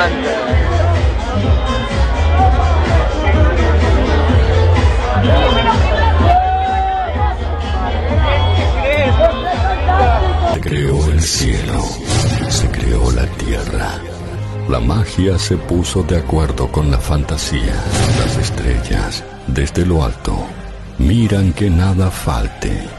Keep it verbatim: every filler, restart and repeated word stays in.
Se creó el cielo, se creó la tierra. La magia se puso de acuerdo con la fantasía. Las estrellas, desde lo alto, miran que nada falte.